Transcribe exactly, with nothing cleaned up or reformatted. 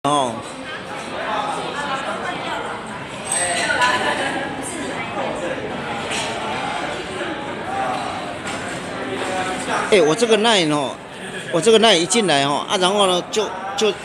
哦，哎、我这个 line 哦，我这个 line 一进来哦啊，然后呢就就。